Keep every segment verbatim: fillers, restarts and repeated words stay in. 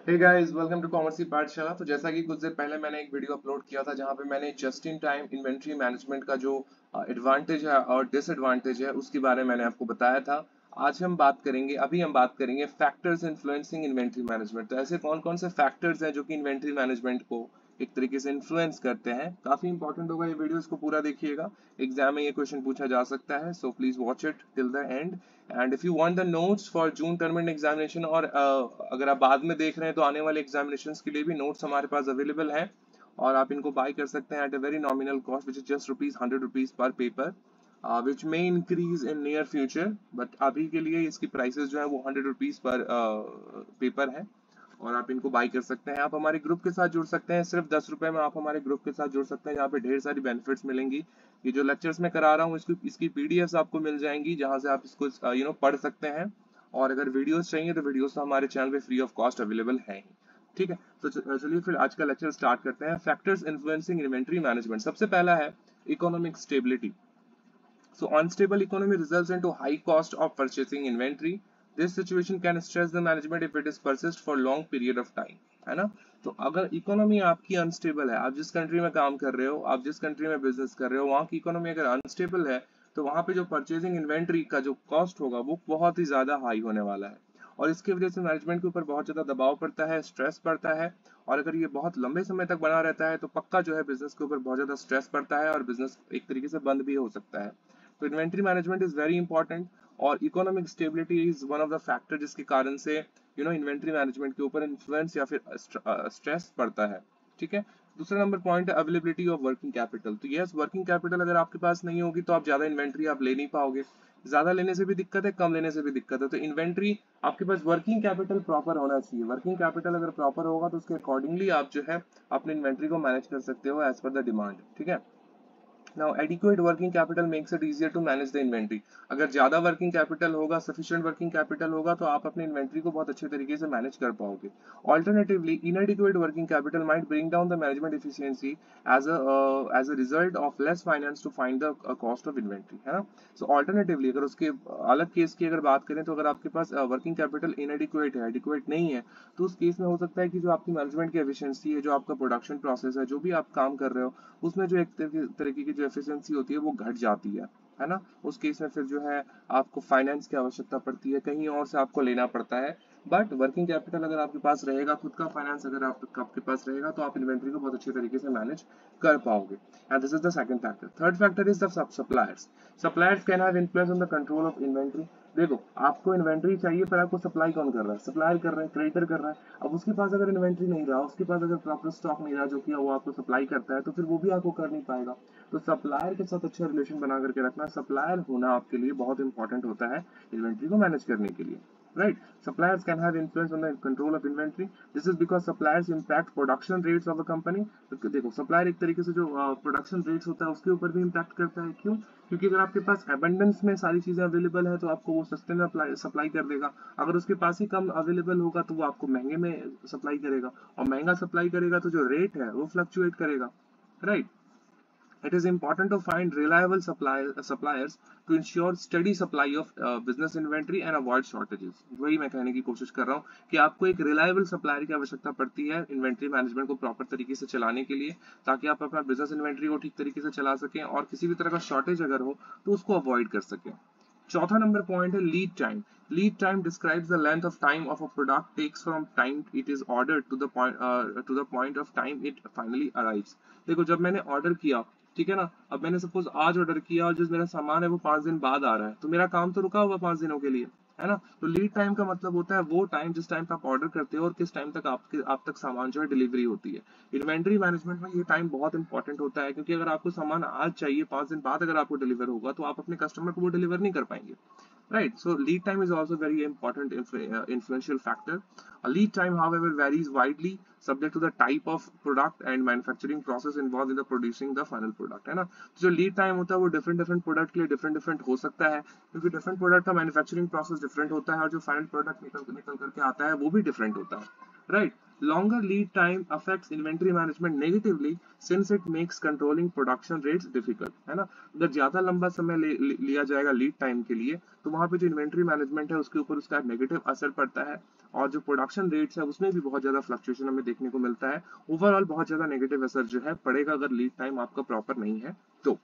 Hey guys, welcome to commerce Pathshala. तो जैसा कि कुछ देर पहले मैंने एक वीडियो अपलोड किया था जहां पे मैंने just in time inventory management का जो एडवांटेज है और डिसएडवांटेज है उसके बारे में मैंने आपको बताया था। आज हम बात करेंगे अभी हम बात करेंगे फैक्टर्स इन्फ्लुएंसिंग इन्वेंट्री मैनेजमेंट। तो ऐसे कौन कौन से फैक्टर्स हैं जो कि इन्वेंट्री मैनेजमेंट को एक तरीके से इन्फ्लुएंस करते हैं। काफी इंपॉर्टेंट होगा ये वीडियो, इसको पूरा देखिएगा। एग्जाम में ये क्वेश्चन पूछा जा सकता है, so please watch it till the end. And if you want the notes for June term end examination, और uh, अगर आप बाद में देख रहे हैं तो आने वाले एग्जामिनेशंस के लिए भी नोट्स हमारे पास अवेलेबल हैं और आप इनको बाय कर सकते हैं at a very nominal cost which is just rupees hundred rupees पर paper, which may increase in near future, but अभी के लिए इसकी प्राइसेस जो है वो हंड्रेड रुपीज पर पेपर है और आप इनको बाय कर सकते हैं। आप हमारे ग्रुप के साथ जुड़ सकते हैं, सिर्फ दस रुपए में आप हमारे ग्रुप के साथ जुड़ सकते हैं जहाँ पे ढेर सारी बेनिफिट्स मिलेंगी। ये जो लेक्चर्स मैं करा रहा हूँ इसकी इसकी पीडीएफ आपको मिल जाएंगी जहाँ से आप इसको यू नो पढ़ सकते हैं। और अगर वीडियोस चाहिए तो वीडियोस तो हमारे चैनल पे फ्री ऑफ कॉस्ट अवेलेबल है ही। ठीक है, तो चलिए फिर आज का लेक्चर स्टार्ट करते हैं। Factors influencing inventory management. सबसे पहला है economic stability. So unstable economy results into high cost of purchasing inventory. This situation can stress the management if it is persist for long period of time, है ना। तो अगर economy आपकी unstable है, आप जिस कंट्री में काम कर रहे हो, आप जिस कंट्री में बिजनेस कर रहे हो, वहाँ की इकोनॉमी अगर अनस्टेबल है तो वहाँ पे जो परचेजिंग इन्वेंट्री का जो कॉस्ट होगा वो बहुत ही ज्यादा हाई होने वाला है और इसकी वजह से मैनेजमेंट के ऊपर बहुत ज्यादा दबाव पड़ता है, स्ट्रेस पड़ता है। और अगर ये बहुत लंबे समय तक बना रहता है तो पक्का जो है बिजनेस के ऊपर बहुत ज्यादा स्ट्रेस पड़ता है और बिजनेस एक तरीके से बंद भी हो सकता है। तो inventory management is very important और economic stability is one of the factor जिसके कारण से यू नो इन्वेंट्री मैनेजमेंट के ऊपर इन्फ्लुएंस या फिर स्ट्रेस पड़ता है। ठीक है, दूसरा नंबर पॉइंट है अवेलेबिलिटी ऑफ वर्किंग कैपिटल। तो यस, वर्किंग कैपिटल अगर आपके पास नहीं होगी तो आप ज्यादा इन्वेंट्री आप ले नहीं पाओगे। ज्यादा लेने से भी दिक्कत है, कम लेने से भी दिक्कत है। तो इन्वेंट्री आपके पास वर्किंग कैपिटल प्रॉपर होना चाहिए। वर्किंग कैपिटल अगर प्रॉपर होगा तो उसके अकॉर्डिंगली आप जो है अपनी इन्वेंट्री को मैनेज कर सकते हो एज पर द डिमांड। ठीक है, Now, adequate working capital makes it easier to manage the inventory. अगर ज्यादा वर्किंग कैपिटल होगा, sufficient वर्किंग कैपिटल होगा तो आप अपने इन्वेंट्री को बहुत अच्छे तरीके से मैनेज कर पाओगे। Alternatively, inadequate working capital might bring down the management efficiency as a uh, as a result of less finance to find the uh, cost of inventory, है ना। So alternatively, अगर उसके अलग केस की अगर बात करें तो अगर आपके पास वर्किंग कैपिटल inadequate है, adequate नहीं है, तो उस केस में हो सकता है कि जो आपकी मैनेजमेंट की एफिशिएंसी है, जो आपका प्रोडक्शन प्रोसेस है, जो भी आप काम कर रहे हो उसमें जो एक तरीके की जो एफिशिएंसी होती है वो घट जाती है है ना। उस केस में फिर जो है आपको फाइनेंस की आवश्यकता पड़ती है, कहीं और से आपको लेना पड़ता है। बट वर्किंग कैपिटल अगर आपके पास रहेगा, खुद का फाइनेंस अगर आप, आपके पास रहेगा तो आप इन्वेंट्री को बहुत अच्छे तरीके से मैनेज कर पाओगे। And this is the second factor. Third factor is the suppliers. Suppliers can have influence on the control of inventory. देखो, आपको इन्वेंट्री चाहिए पर आपको सप्लाई कौन कर रहा है? सप्लायर कर रहा है, क्रेडिटर कर रहा है। अब उसके पास अगर इन्वेंट्री नहीं रहा, उसके पास अगर प्रॉपर स्टॉक नहीं रहा जो कि वो आपको सप्लाई करता है, तो फिर वो भी आपको कर नहीं पाएगा। तो सप्लायर के साथ अच्छा रिलेशन बना करके रखना, सप्लायर होना आपके लिए बहुत इंपॉर्टेंट होता है इन्वेंट्री को मैनेज करने के लिए। Right, suppliers can have influence on the control of inventory. This is because suppliers impact production rates of a company. तो देखो, सप्लायर एक तरीके से जो प्रोडक्शन रेट्स होता है उसके ऊपर भी इम्पैक्ट करता है। क्यों? क्योंकि अगर आपके पास एबंडेंस में सारी चीजें अवेलेबल है तो आपको वो सस्ते में सप्लाई कर देगा। अगर उसके पास ही कम अवेलेबल होगा तो वो आपको महंगे में सप्लाई करेगा और महंगा सप्लाई करेगा तो जो रेट है वो फ्लक्चुएट करेगा। Right, it is important to find reliable supply, uh, suppliers to ensure steady supply of uh, business inventory and avoid shortages. वही मैं कहने की कोशिश कर रहा हूँ कि आपको एक रिलायबल सप्लायर की आवश्यकता पड़ती है इन्वेंट्री मैनेजमेंट को प्रॉपर तरीके से चलाने के लिए, ताकि आप अपना बिजनेस इन्वेंट्री को ठीक तरीके से चला सकें और किसी भी तरह का शॉर्टेज अगर हो तो उसको अवॉइड कर सकें। चौथा नंबर पॉइंट है lead time. Lead time describes the length of time of a product takes from time it is ordered to the point to the point of time it finally arrives. देखो, जब मैंने order किया, ठीक है ना, अब मैंने सपोज आज ऑर्डर किया और जो मेरा सामान है वो पांच दिन बाद आ रहा है, तो मेरा काम तो रुका हुआ पांच दिनों के लिए, है ना। तो लीड टाइम का मतलब होता है वो टाइम जिस टाइम पे आप ऑर्डर करते हो और किस टाइम तक आपके आप तक सामान जो है डिलीवरी होती है। इन्वेंट्री मैनेजमेंट में ये टाइम बहुत इंपॉर्टेंट होता है, क्योंकि अगर आपको सामान आज चाहिए, पांच दिन बाद अगर आपको डिलीवर होगा तो आप अपने कस्टमर को वो डिलीवर नहीं कर पाएंगे। Right, so lead time is also very important influ uh, influential factor. A lead time, however, varies widely, subject to the type of product and manufacturing process involved in the producing the final product, है ना। तो जो lead time होता है वो different different product के लिए different different हो सकता है, क्योंकि different product का manufacturing process different होता है और जो final product निकल निकल करके आता है वो भी different होता है। Right, longer lead time affects inventory management negatively since it makes controlling production rates difficult, है ना। अगर ज्यादा लंबा समय ले, लिया जाएगा लीड टाइम के लिए तो वहां पे जो इन्वेंट्री मैनेजमेंट है उसके ऊपर उसका नेगेटिव असर पड़ता है और जो प्रोडक्शन रेट्स है उसमें भी बहुत ज्यादा फ्लक्चुएशन हमें देखने को मिलता है। ओवरऑल बहुत ज्यादा नेगेटिव असर जो है पड़ेगा अगर लीड टाइम आपका प्रॉपर नहीं है तो।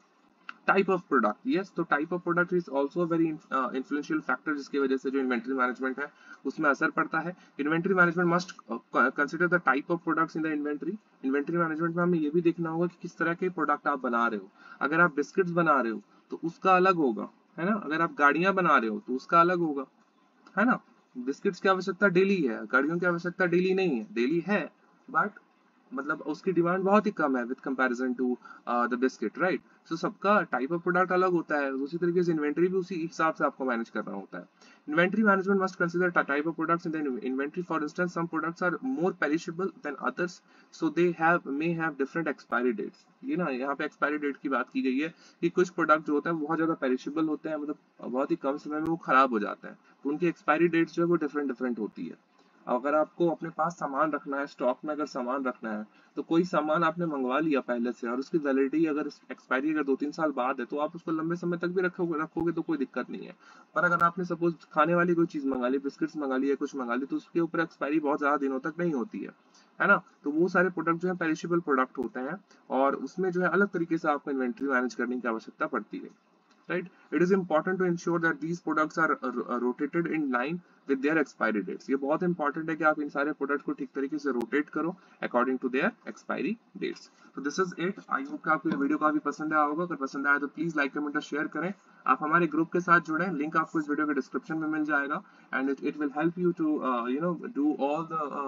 टाइप ऑफ प्रोडक्ट, यस, तो type of product is also very influential factor जिसकी वजह से जो इन्वेंट्री मैनेजमेंट है उसमें असर पड़ता है। Inventory management must consider the type of products in the inventory. Inventory management में हमें ये भी देखना होगा कि किस तरह के प्रोडक्ट आप बना रहे हो। अगर आप बिस्किट्स बना रहे हो तो उसका अलग होगा, है ना। अगर आप गाड़ियां बना रहे हो तो उसका अलग होगा, है ना। बिस्किट्स की आवश्यकता डेली है, गाड़ियों की आवश्यकता डेली नहीं है, डेली है बट मतलब उसकी डिमांड बहुत ही कम है with comparison to the biscuit, right. So सबका टाइप ऑफ प्रोडक्ट अलग होता है, उसी तरीके से इन्वेंटरी भी उसी हिसाब से आपको मैनेज करना होता है। Inventory management must consider type of products in the inventory. For instance some products are more perishable than others, so they have may have different expiry dates. ये ना यहाँ पे एक्सपायरी डेट की बात की गई है कि कुछ प्रोडक्ट जो होते हैं बहुत ज्यादा पेरिशेबल होते हैं, मतलब बहुत ही कम समय में वो खराब हो जाते हैं, तो उनकी एक्सपायरी डेट्स जो है वो डिफरेंट डिफरेंट होती है। अगर आपको अपने पास सामान रखना है, स्टॉक में अगर सामान रखना है, तो कोई सामान आपने मंगवा लिया पहले से और उसकी वैलिडिटी अगर एक्सपायरी अगर दो तीन साल बाद है तो आप उसको लंबे समय तक भी रखोगे रखोगे तो कोई दिक्कत नहीं है। पर अगर आपने सपोज खाने वाली कोई चीज मंगा ली, बिस्किट्स मंगा ली या कुछ मंगा ली, तो उसके ऊपर एक्सपायरी बहुत ज्यादा दिनों तक नहीं होती है, है ना। तो वो सारे प्रोडक्ट जो है पेरिशेबल प्रोडक्ट होते हैं और उसमें जो है अलग तरीके से आपको इन्वेंट्री मैनेज करने की आवश्यकता पड़ती है, right? It is important to ensure that these products are uh, rotated in line with their expiry dates. ये बहुत important है कि आप इन सारे प्रोडक्ट को ठीक तरीके से रोटेट करो according to their expiry dates. So this is it. I hope कि आपको ये वीडियो काफी पसंद आया होगा। अगर पसंद आया तो प्लीज लाइक कमेंट और शेयर करें। आप हमारे ग्रुप के साथ जुड़े, लिंक आपको इस वीडियो के डिस्क्रिप्शन में मिल जाएगा and it it will help you to you know do all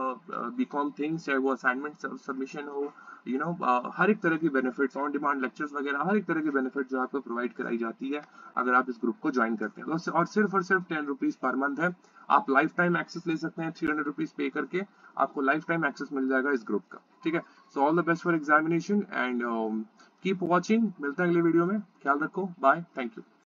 the BCom things, चाहे वो असाइनमेंट सबमिशन हो, यू नो हर एक तरह key benefits, on demand lectures वगैरह, हर एक तरह की बेनिफिट जो आपको प्रोवाइड कराई जाती है अगर आप इस ग्रुप को ज्वाइन करते हैं। तो और सिर्फ और सिर्फ टेन रुपीज पर मंथ है, आप लाइफ टाइम एक्सेस ले सकते हैं। थ्री हंड्रेड रुपीज पे करके आपको लाइफ टाइम एक्सेस मिल जाएगा इस ग्रुप का, ठीक है। So all the best for examination and keep watching. मिलते हैं अगले वीडियो में, ख्याल रखो, बाय, थैंक यू।